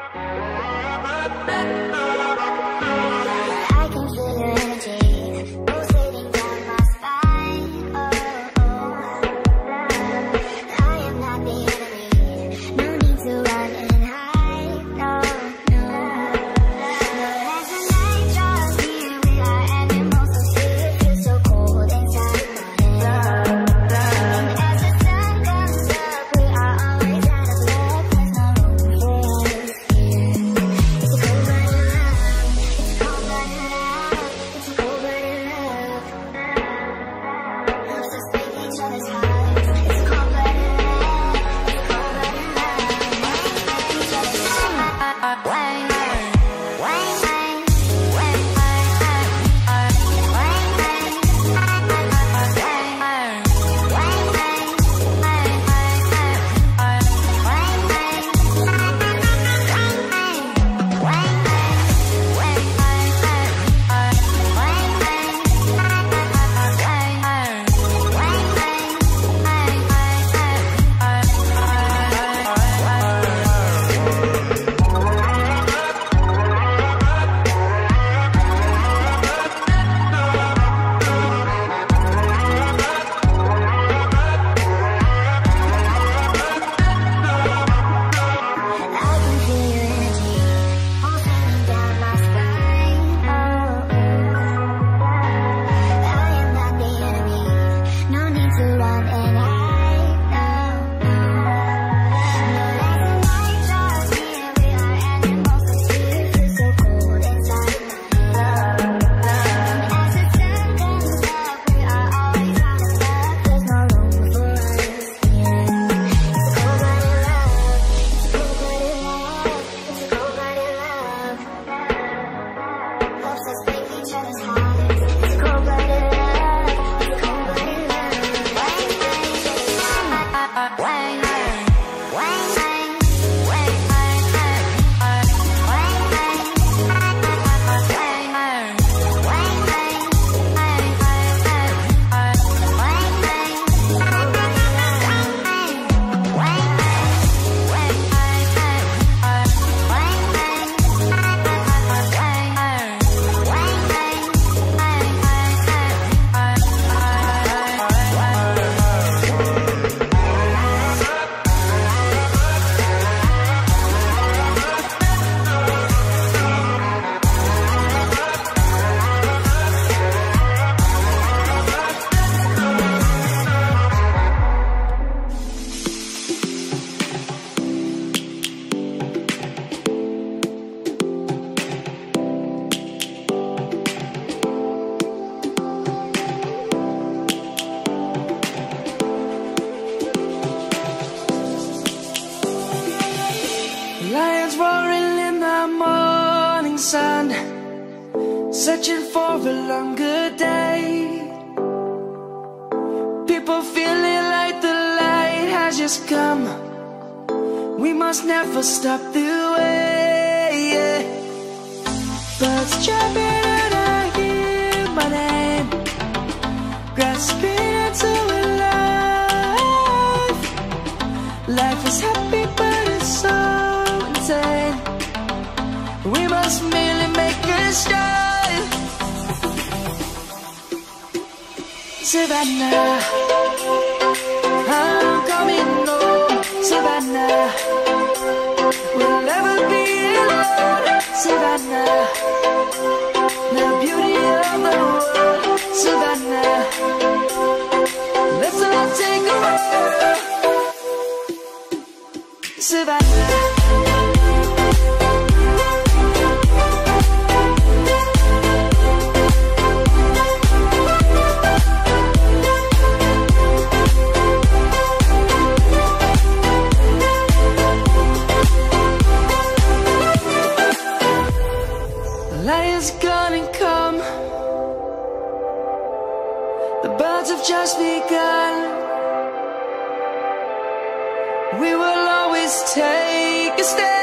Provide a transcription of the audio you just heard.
sun, searching for a longer day. People feeling like the light has just come. We must never stop the way, yeah. Birds chirping and I hear my name, grasping into a life. Life is happy but it's so insane. We must merely make a start. Savannah, I'm coming home. Savannah, we'll never be alone. Savannah, the beauty of the world. Savannah, let's all take a walk. Savannah. Lion's gonna come. The birds have just begun. We will always take a stand.